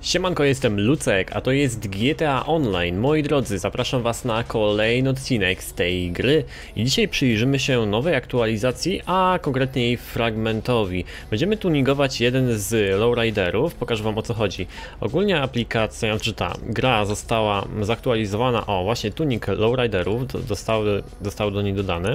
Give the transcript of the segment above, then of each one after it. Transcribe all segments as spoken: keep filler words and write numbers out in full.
Siemanko, jestem Lucek, a to jest G T A Online. Moi drodzy, zapraszam was na kolejny odcinek z tej gry i dzisiaj przyjrzymy się nowej aktualizacji, a konkretnie jej fragmentowi. Będziemy tuningować jeden z lowriderów, pokażę wam o co chodzi. Ogólnie aplikacja, czy ta gra została zaktualizowana, o właśnie tuning lowriderów, zostały, zostały do niej dodane.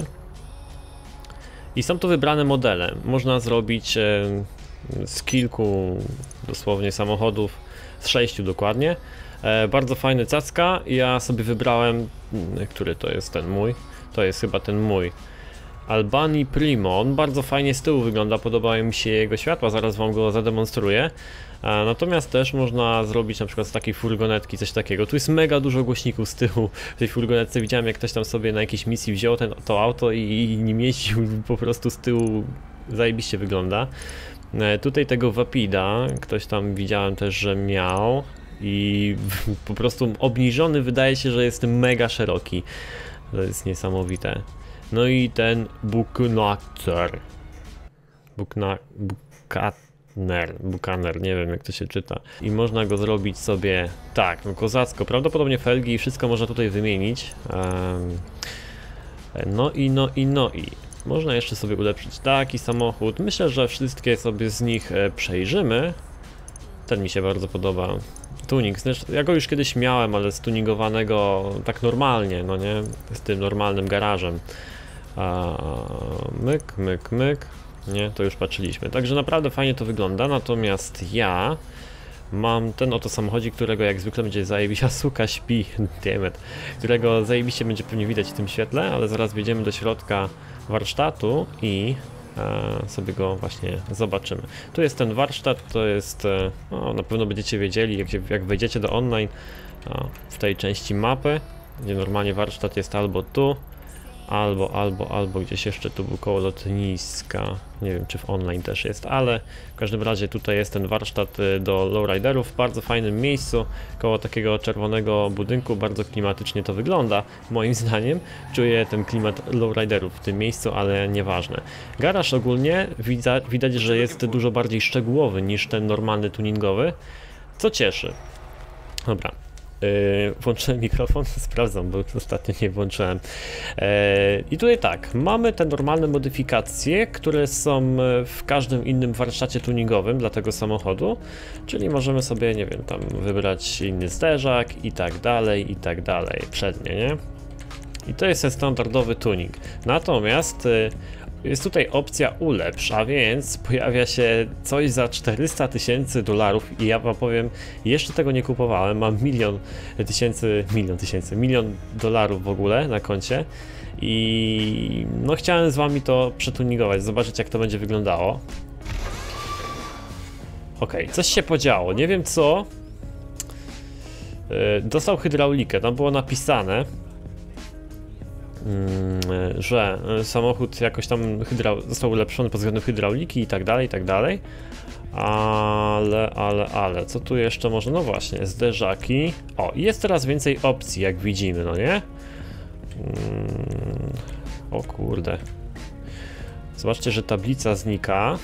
I są to wybrane modele, można zrobić e, z kilku dosłownie samochodów, z sześciu dokładnie. E, bardzo fajny cacka. Ja sobie wybrałem, który to jest ten mój, to jest chyba ten mój Albani Primo. On bardzo fajnie z tyłu wygląda, podobają mi się jego światła, zaraz wam go zademonstruję. E, natomiast też można zrobić na przykład z takiej furgonetki coś takiego. Tu jest mega dużo głośników z tyłu. W tej furgonetce widziałem, jak ktoś tam sobie na jakiejś misji wziął ten, to auto i, i nim jeździł po prostu z tyłu. Zajebiście wygląda. E, tutaj tego Vapida ktoś tam widziałem też, że miał i po prostu obniżony wydaje się, że jest mega szeroki. To jest niesamowite. No i ten Buchnachter. Buchna... Buchaner. Buchaner, nie wiem jak to się czyta. I można go zrobić sobie tak, no kozacko. Prawdopodobnie felgi i wszystko można tutaj wymienić. Um, no i no i no i. Można jeszcze sobie ulepszyć taki samochód. Myślę, że wszystkie sobie z nich e, przejrzymy. Ten mi się bardzo podoba. Tuning, zresztą ja go już kiedyś miałem, ale stuningowanego tak normalnie, no nie? Z tym normalnym garażem. A, myk, myk, myk. Nie, to już patrzyliśmy. Także naprawdę fajnie to wygląda, natomiast ja mam ten oto samochodzik, którego jak zwykle będzie zajebiście, suka śpi, dammit, którego zajebiście będzie pewnie widać w tym świetle, ale zaraz wjedziemy do środka warsztatu i e, sobie go właśnie zobaczymy. Tu jest ten warsztat, to jest, e, no, na pewno będziecie wiedzieli, jak, jak wejdziecie do online, o, w tej części mapy, gdzie normalnie warsztat jest albo tu, albo, albo, albo gdzieś jeszcze tu był koło lotniska, nie wiem czy w online też jest, ale w każdym razie tutaj jest ten warsztat do lowriderów w bardzo fajnym miejscu, koło takiego czerwonego budynku, bardzo klimatycznie to wygląda, moim zdaniem. Czuję ten klimat lowriderów w tym miejscu, ale nieważne. Garaż ogólnie widać, widać, że jest dużo bardziej szczegółowy niż ten normalny tuningowy, co cieszy. Dobra. Yy, włączyłem mikrofon, sprawdzam, bo ostatnio nie włączyłem. Yy, I tutaj tak, mamy te normalne modyfikacje, które są w każdym innym warsztacie tuningowym dla tego samochodu, czyli możemy sobie, nie wiem, tam wybrać inny zderzak i tak dalej, i tak dalej, przednie, nie? I to jest ten standardowy tuning. Natomiast yy, jest tutaj opcja ulepsz, a więc pojawia się coś za czterysta tysięcy dolarów i ja wam powiem, jeszcze tego nie kupowałem, mam milion tysięcy, milion tysięcy, milion dolarów w ogóle na koncie i no chciałem z wami to przetuningować, zobaczyć jak to będzie wyglądało. Ok, coś się podziało, nie wiem co. Dostał hydraulikę, tam było napisane, że samochód jakoś tam hydra... został ulepszony pod względem hydrauliki i tak dalej, i tak dalej. Ale, ale, ale, co tu jeszcze można? No właśnie, zderzaki. O, i jest teraz więcej opcji, jak widzimy, no nie? O kurde. Zobaczcie, że tablica znika.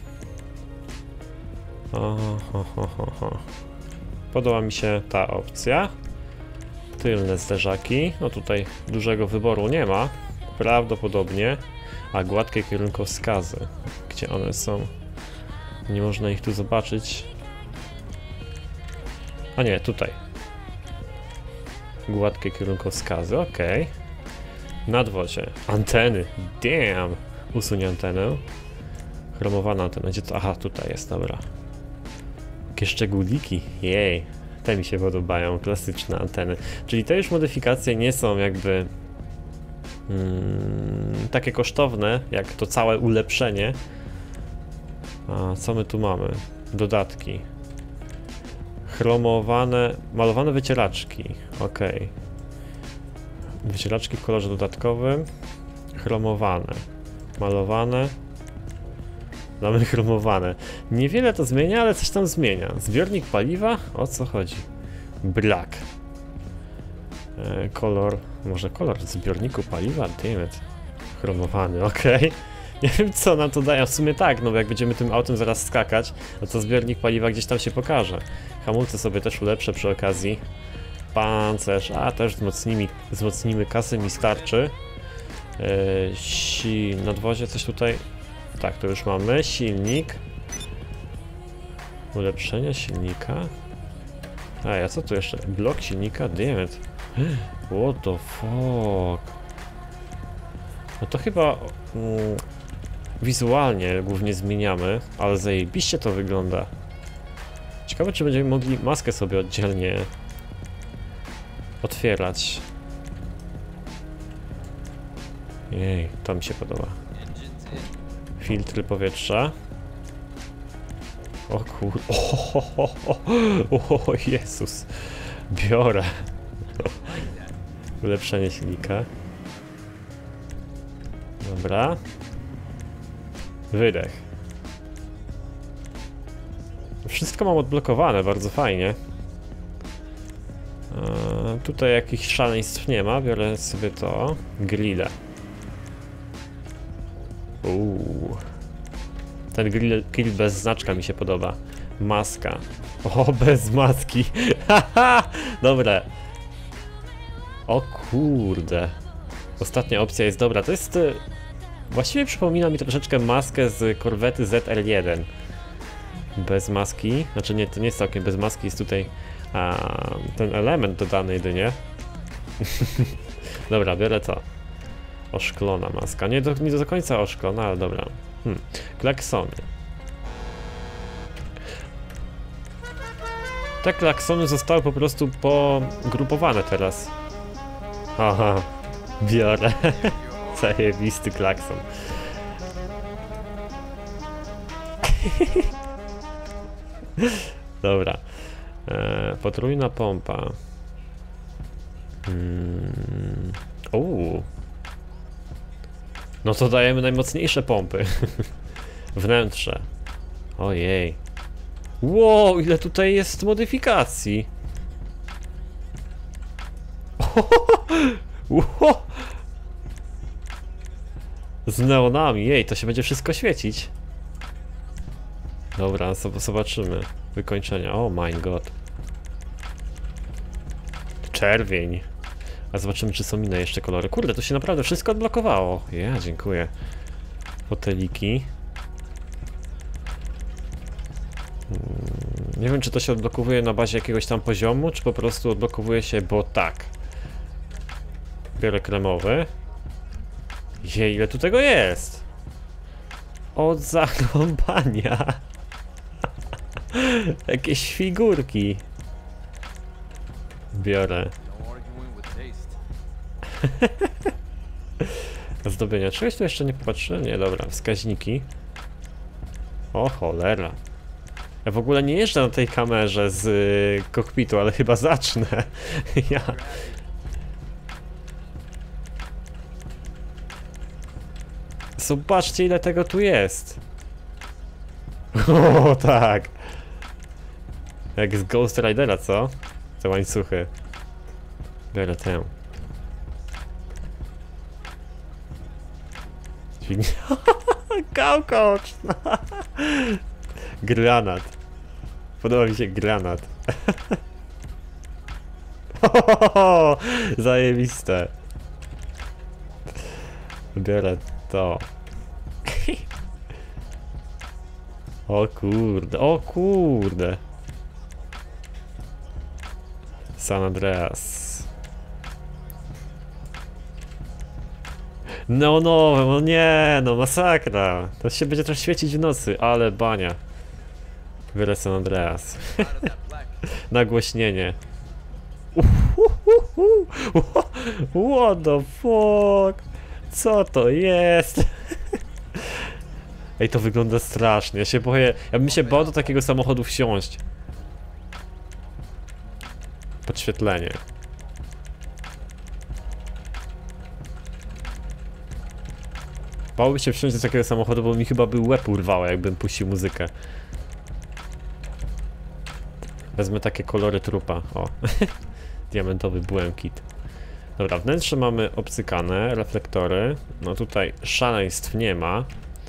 O, ho, ho, ho, ho. Podoba mi się ta opcja. Tylne zderzaki, no tutaj dużego wyboru nie ma, prawdopodobnie, a gładkie kierunkowskazy, gdzie one są, nie można ich tu zobaczyć, a nie, tutaj, gładkie kierunkowskazy, ok, nadwozie, anteny, damn, usuń antenę, chromowana antena, gdzie to, aha, tutaj jest, dobra, jakie szczególiki, jej. Te mi się podobają, klasyczne anteny. Czyli te już modyfikacje nie są jakby mm, takie kosztowne, jak to całe ulepszenie. A co my tu mamy? Dodatki. Chromowane, malowane wycieraczki. Ok. Wycieraczki w kolorze dodatkowym. Chromowane. Malowane. Mamy chromowane. Niewiele to zmienia, ale coś tam zmienia. Zbiornik paliwa? O co chodzi? Black. E, kolor... Może kolor zbiorniku paliwa? Dammit. Chromowany, ok. Nie wiem co nam to daje, w sumie tak, no bo jak będziemy tym autem zaraz skakać, no to zbiornik paliwa gdzieś tam się pokaże. Hamulce sobie też ulepszę przy okazji. Pancerz, a też wzmocnimy, wzmocnimy kasy, mi starczy. Yy, si... nadwozie coś tutaj... Tak, to już mamy. Silnik. Ulepszenie silnika. A ja co tu jeszcze? Blok silnika? Dammit. What the fuck? No to chyba... Mm, wizualnie głównie zmieniamy, ale zajebiście to wygląda. Ciekawe, czy będziemy mogli maskę sobie oddzielnie otwierać. Jej, to mi się podoba. Filtry powietrza. O kur... O, o, o, o Jezus. Biorę. Ulepszenie silnika. Dobra. Wydech. Wszystko mam odblokowane, bardzo fajnie. Eee, tutaj jakichś szaleństw nie ma, biorę sobie to. Grille. Uuu. Ten grill, grill bez znaczka mi się podoba. Maska. O, bez maski. Haha! Dobra. O kurde. Ostatnia opcja jest dobra. To jest... Właściwie przypomina mi troszeczkę maskę z korwety Z R jeden. Bez maski. Znaczy nie, to nie jest całkiem bez maski, jest tutaj a, ten element dodany jedynie. Dobra, biorę to. Oszklona maska. Nie do, nie do końca oszklona, ale dobra. Hmm. Klaksony. Te klaksony zostały po prostu pogrupowane teraz. Aha, biorę. Zajebisty klakson. Dobra. E, potrójna pompa. Hmm. Uuu. No to dajemy najmocniejsze pompy. Wnętrze. Ojej. Wow, ile tutaj jest modyfikacji. Wow. Z neonami, jej, to się będzie wszystko świecić. Dobra, zobaczymy. Wykończenia, oh my god. Czerwień. A zobaczymy, czy są inne jeszcze kolory. Kurde, to się naprawdę wszystko odblokowało. Ja, dziękuję. Foteliki. Nie wiem, czy to się odblokowuje na bazie jakiegoś tam poziomu, czy po prostu odblokowuje się, bo tak. Biorę kremowy. Jej, ile tu tego jest? Od zarąbania. Jakieś figurki. Biorę. Zdobienia. Czegoś tu jeszcze nie popatrzyłem? Nie, dobra. Wskaźniki. O cholera. Ja w ogóle nie jeżdżę na tej kamerze z y, kokpitu, ale chyba zacznę. Ja... Zobaczcie, ile tego tu jest. O tak. Jak z Ghost Ridera, co? Te łańcuchy. Biorę tę. Gałkocz! Granat. Podoba mi się granat. Zajebiste. Biorę to. O kurde, o kurde. San Andreas. No, no, no nie, no masakra. To się będzie też świecić w nocy, ale bania. Biorę San Andreas. Nagłośnienie. What the fuck? Co to jest? Ej, to wygląda strasznie. Ja się boję. Ja bym się bał do takiego samochodu wsiąść. Podświetlenie. Bałbym się wsiąść do takiego samochodu, bo mi chyba by łeb urwało, jakbym puścił muzykę. Wezmę takie kolory trupa. O. Diamentowy błękit. Dobra, wnętrze mamy obcykane, reflektory. No tutaj szaleństw nie ma.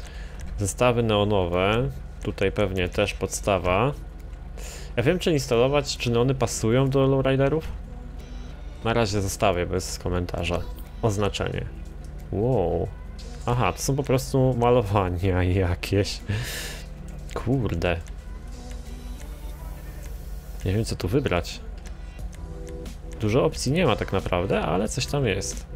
Zestawy neonowe. Tutaj pewnie też podstawa. Ja wiem, czy instalować, czy neony pasują do lowriderów? Na razie zostawię bez komentarza. Oznaczenie. Wow. Aha, to są po prostu malowania jakieś. Kurde. Nie wiem, co tu wybrać. Dużo opcji nie ma tak naprawdę, ale coś tam jest.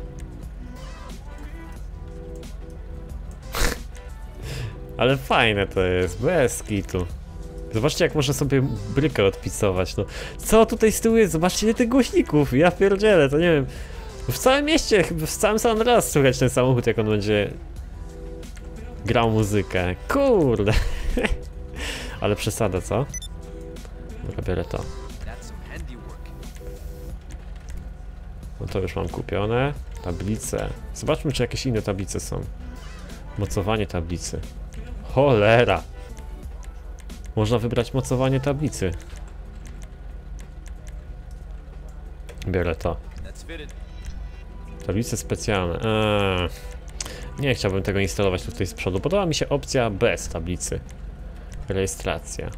Ale fajne to jest, bez kitu. Zobaczcie, jak można sobie brykę odpisować, no. Co tutaj z tyłu jest? Zobaczcie, ile tych głośników, ja pierdzielę, to nie wiem. W całym mieście, w całym San Andreas słychać ten samochód, jak on będzie grał muzykę. Kurde. Ale przesada, co? Dobra, biorę to. No to już mam kupione. Tablice. Zobaczmy, czy jakieś inne tablice są. Mocowanie tablicy. Cholera! Można wybrać mocowanie tablicy. Biorę to. Tablice specjalne. Eee. Nie chciałbym tego instalować tutaj z przodu. Podoba mi się opcja bez tablicy. Rejestracja.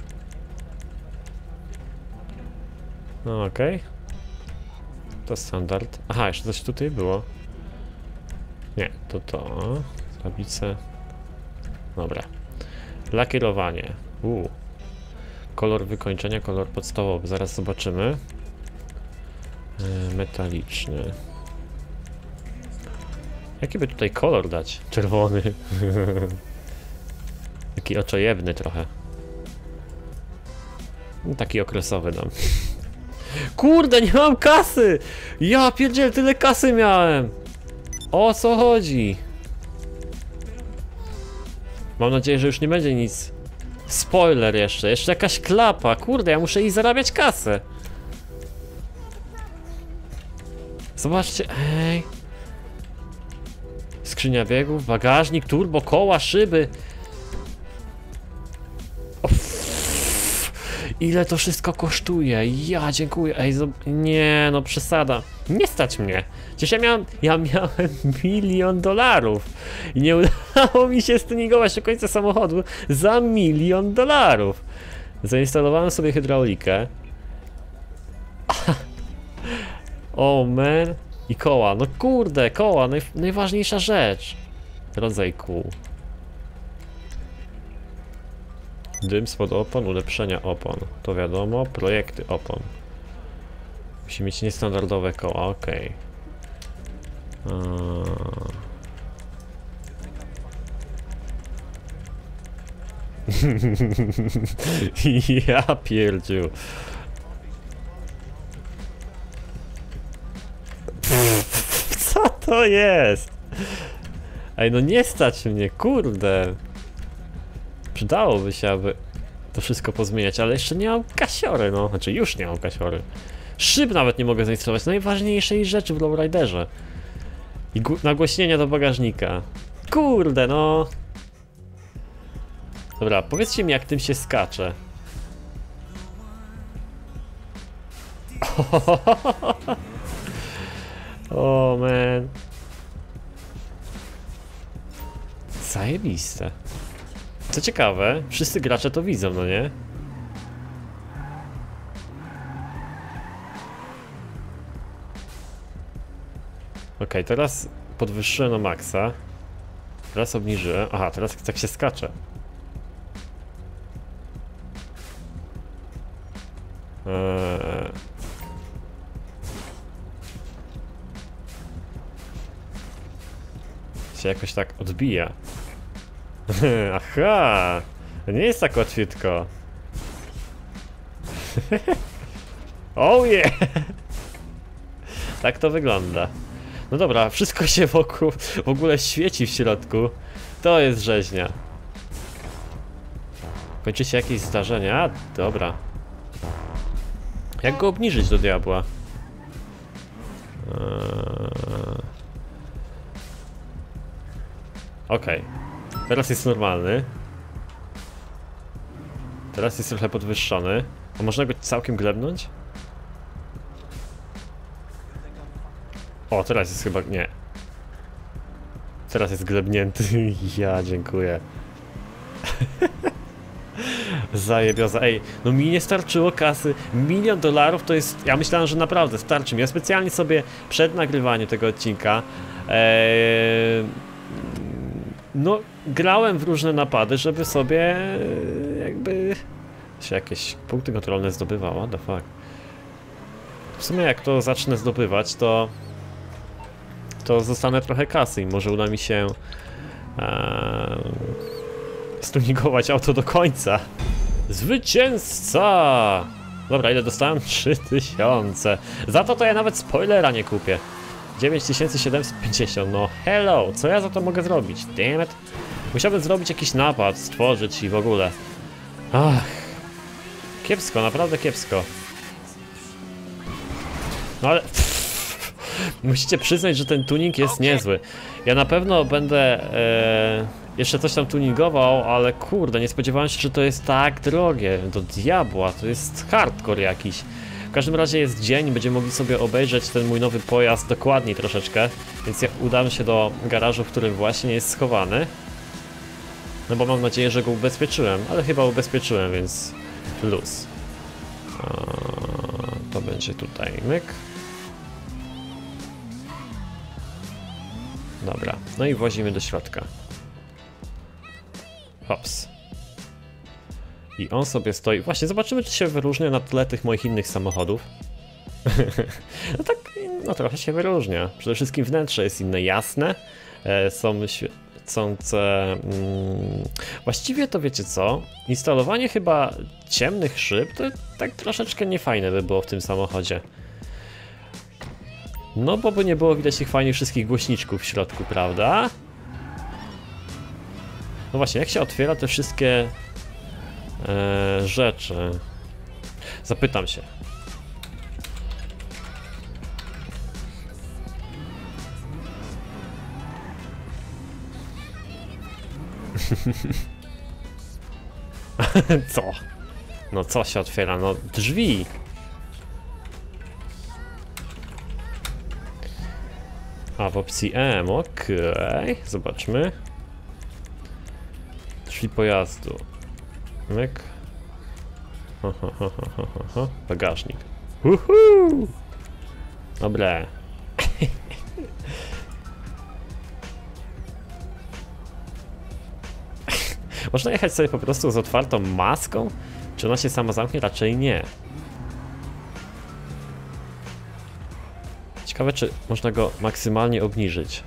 No okej. Okay. To standard. Aha, jeszcze coś tutaj było. Nie, to to. Tablice. Dobra. Lakierowanie. Uu. Kolor wykończenia, kolor podstawowy. Zaraz zobaczymy. Yy, metaliczny. Jaki by tutaj kolor dać? Czerwony. Taki oczojebny trochę. No, taki okresowy dam. Kurde, nie mam kasy! Ja pierdziel, tyle kasy miałem! O co chodzi? Mam nadzieję, że już nie będzie nic. Spoiler jeszcze, jeszcze jakaś klapa. Kurde, ja muszę iść zarabiać kasę. Zobaczcie, ej. Skrzynia biegów, bagażnik, turbo, koła, szyby. Ile to wszystko kosztuje? Ja dziękuję. Ej, nie no, przesada. Nie stać mnie. Przecież ja miałem, ja miałem milion dolarów. I nie udało mi się stuningować do końca samochodu za milion dolarów. Zainstalowałem sobie hydraulikę. O man. I koła. No kurde, koła. Naj, najważniejsza rzecz. Rodzaj kół. Dym spod opon, ulepszenia opon. To wiadomo, projekty opon. Musi mieć niestandardowe koła, okej. Okay. Ja pierdziu. Co to jest? Ej, no nie stać mnie, kurde. Przydałoby się, aby to wszystko pozmieniać, ale jeszcze nie mam kasiory, no. Znaczy już nie mam kasiory. Szyb nawet nie mogę zainstalować, najważniejszej rzeczy w lowriderze. I nagłośnienia do bagażnika. Kurde, no. Dobra, powiedzcie mi, jak tym się skacze. O man. Zajebiste. Co ciekawe, wszyscy gracze to widzą, no nie? Okej, okay, teraz podwyższyłem na maksa. Teraz obniżyłem. Aha, teraz tak się skacze. Eee... Się jakoś tak odbija. Aha! To nie jest tak łatwiutko. Oh yeah! Tak to wygląda. No dobra, wszystko się wokół w ogóle świeci w środku. To jest rzeźnia. Kończy się jakieś zdarzenie? A, dobra. Jak go obniżyć do diabła? Eee... Okej. Okay. Teraz jest normalny. Teraz jest trochę podwyższony. A można go całkiem glebnąć? O, teraz jest chyba... nie. Teraz jest glebnięty. Ja dziękuję. Zajebioza, ej, no mi nie starczyło kasy, milion dolarów to jest, ja myślałem, że naprawdę starczy mi, ja specjalnie sobie przed nagrywaniem tego odcinka, ee, no grałem w różne napady, żeby sobie jakby się jakieś punkty kontrolne zdobywało, what the fuck. W sumie jak to zacznę zdobywać, to to zostanę trochę kasy i może uda mi się ee, stuningować auto do końca. Zwycięzca! Dobra, ile dostałem? trzy tysiące. Za to to ja nawet spoilera nie kupię. dziewięć tysięcy siedemset pięćdziesiąt, no hello, co ja za to mogę zrobić? Damn it. Musiałbym zrobić jakiś napad, stworzyć i w ogóle. Ach. Kiepsko, naprawdę kiepsko. No ale... Pff, musicie przyznać, że ten tuning jest niezły. Ja na pewno będę e, jeszcze coś tam tuningował, ale kurde, nie spodziewałem się, że to jest tak drogie. Do diabła, to jest hardcore jakiś. W każdym razie jest dzień, będziemy mogli sobie obejrzeć ten mój nowy pojazd dokładniej troszeczkę. Więc ja udam się do garażu, w którym właśnie jest schowany. No bo mam nadzieję, że go ubezpieczyłem, ale chyba ubezpieczyłem, więc luz. To będzie tutaj myk. Dobra, no i włazimy do środka. Hops. I on sobie stoi. Właśnie, zobaczymy, czy się wyróżnia na tle tych moich innych samochodów. No tak, no trochę się wyróżnia. Przede wszystkim wnętrze jest inne, jasne. E, są świecące... Mm, właściwie to wiecie co? Instalowanie chyba ciemnych szyb to tak troszeczkę niefajne by było w tym samochodzie. No bo by nie było widać tych fajnych wszystkich głośniczków w środku, prawda? No właśnie, jak się otwiera te wszystkie e, rzeczy? Zapytam się. Co? No co się otwiera? No drzwi. A w opcji M, okej. Okay. Zobaczmy. Drzwi pojazdu. Myk. Ho, ho, ho, ho, ho, ho. Bagażnik. Uhu! Dobre. Można jechać sobie po prostu z otwartą maską? Czy ona się sama zamknie? Raczej nie. Ciekawe, czy można go maksymalnie obniżyć.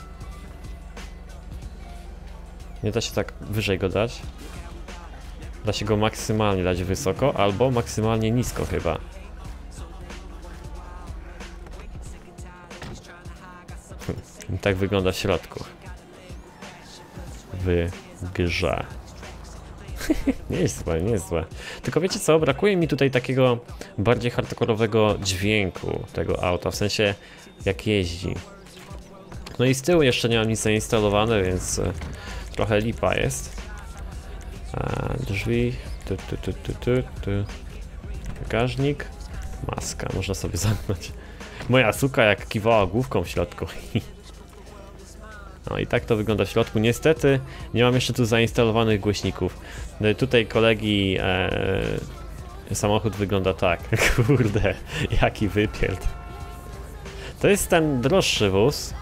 Nie da się tak wyżej go dać. Da się go maksymalnie dać wysoko, albo maksymalnie nisko chyba. I tak wygląda w środku. W grze. Nie jest złe, nie jest złe. Tylko wiecie co, brakuje mi tutaj takiego bardziej hardkorowego dźwięku tego auta, w sensie jak jeździ. No i z tyłu jeszcze nie mam nic zainstalowane, więc trochę lipa jest. A, drzwi, tu, tu, tu, tu, tu, tu. Bagażnik, maska, można sobie zamknąć. Moja suka jak kiwała główką w środku. No i tak to wygląda w środku. Niestety nie mam jeszcze tu zainstalowanych głośników. No i tutaj kolegi e, samochód wygląda tak. Kurde, jaki wypierd. To jest ten droższy wóz.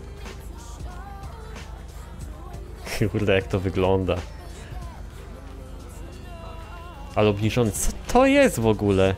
Kurde, jak to wygląda. Ale obniżony. Co to jest w ogóle?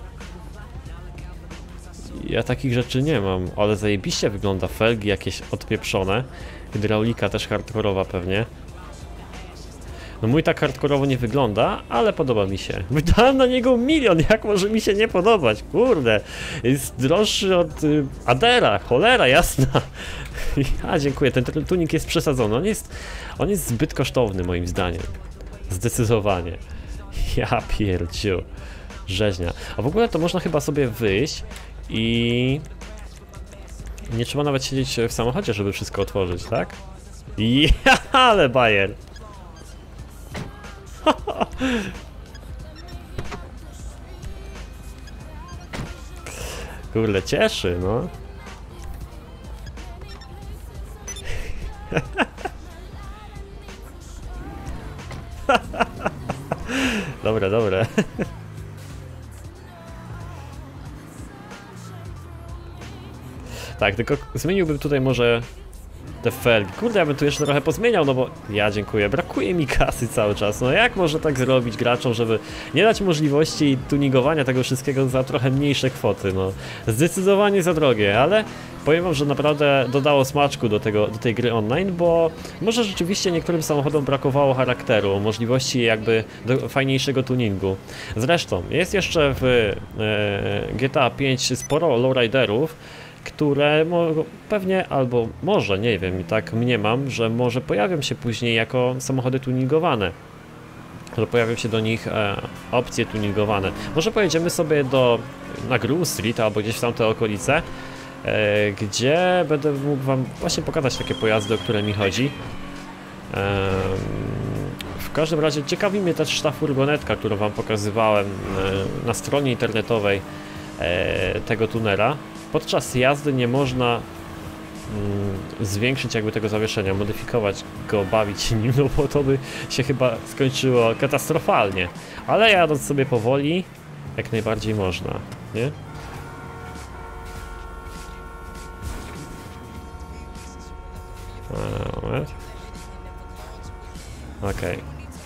Ja takich rzeczy nie mam, ale zajebiście wygląda. Felgi jakieś odpieprzone. Hydraulika też hardkorowa pewnie. No mój tak hardkorowo nie wygląda, ale podoba mi się. Wydałem na niego milion, jak może mi się nie podobać? Kurde, jest droższy od y, Adera, cholera jasna. A dziękuję, ten tunik jest przesadzony, on jest, on jest zbyt kosztowny moim zdaniem. Zdecydowanie. Ja pierdziu. Rzeźnia. A w ogóle to można chyba sobie wyjść i... nie trzeba nawet siedzieć w samochodzie, żeby wszystko otworzyć, tak? Ja, ale bajer! Kurde, cieszy, no. Dobre, dobre. Tak, tylko zmieniłbym tutaj może te felgi. Kurde, ja bym tu jeszcze trochę pozmieniał, no bo ja dziękuję, brakuje mi kasy cały czas. No jak można tak zrobić graczom, żeby nie dać możliwości tuningowania tego wszystkiego za trochę mniejsze kwoty, no. Zdecydowanie za drogie, ale powiem wam, że naprawdę dodało smaczku do, tego, do tej gry online, bo może rzeczywiście niektórym samochodom brakowało charakteru, możliwości jakby do fajniejszego tuningu. Zresztą jest jeszcze w e, G T A pięć sporo lowriderów, które pewnie, albo może, nie wiem, i tak mniemam, że może pojawią się później jako samochody tuningowane. Że pojawią się do nich e, opcje tuningowane. Może pojedziemy sobie do, na Groove Street albo gdzieś w tamte okolice, e, gdzie będę mógł wam właśnie pokazać takie pojazdy, o które mi chodzi. E, w każdym razie ciekawi mnie też ta furgonetka, którą wam pokazywałem e, na stronie internetowej e, tego tunera. Podczas jazdy nie można mm, zwiększyć jakby tego zawieszenia, modyfikować go, bawić się nim, no bo to by się chyba skończyło katastrofalnie. Ale jadąc sobie powoli, jak najbardziej można, nie? Moment. Okej.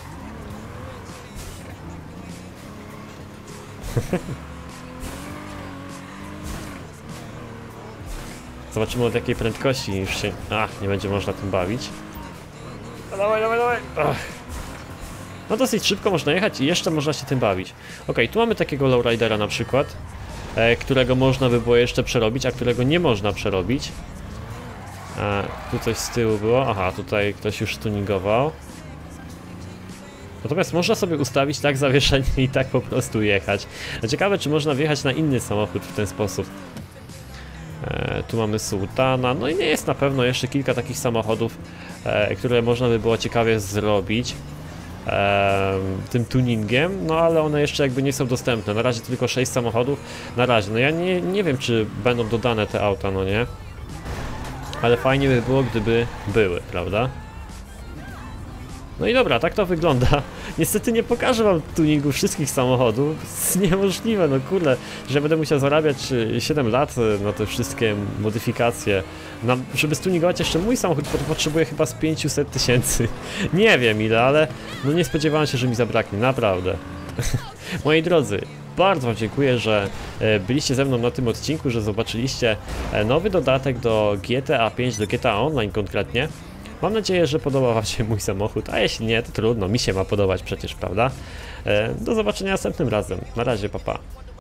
Zobaczymy od jakiej prędkości już się... Ach, nie będzie można tym bawić. No dawaj, dawaj, dawaj! Ach. No dosyć szybko można jechać i jeszcze można się tym bawić. Ok, tu mamy takiego lowridera na przykład, e, którego można by było jeszcze przerobić, a którego nie można przerobić. E, tu coś z tyłu było. Aha, tutaj ktoś już tuningował. Natomiast można sobie ustawić tak zawieszenie i tak po prostu jechać. Ciekawe, czy można wjechać na inny samochód w ten sposób. E, tu mamy Sultana, no i nie jest na pewno jeszcze kilka takich samochodów, e, które można by było ciekawie zrobić e, tym tuningiem, no ale one jeszcze jakby nie są dostępne. Na razie tylko sześć samochodów, na razie. No ja nie, nie wiem, czy będą dodane te auta, no nie? Ale fajnie by było, gdyby były, prawda? No i dobra, tak to wygląda. Niestety nie pokażę wam tuningu wszystkich samochodów. To jest niemożliwe, no kurde, że będę musiał zarabiać siedem lat na te wszystkie modyfikacje. Na, żeby stuningować jeszcze mój samochód, to potrzebuję chyba z pięćset tysięcy. Nie wiem ile, ale no nie spodziewałem się, że mi zabraknie, naprawdę. Moi drodzy, bardzo wam dziękuję, że byliście ze mną na tym odcinku, że zobaczyliście nowy dodatek do G T A pięć, do G T A Online konkretnie. Mam nadzieję, że podoba wam się mój samochód, a jeśli nie, to trudno, mi się ma podobać przecież, prawda? Do zobaczenia następnym razem. Na razie, pa pa.